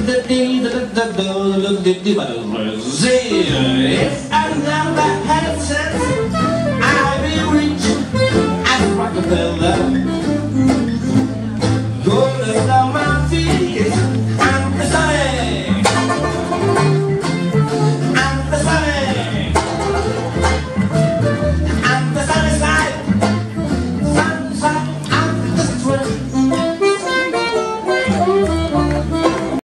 If I never had sense, I'd be rich as Rockefeller.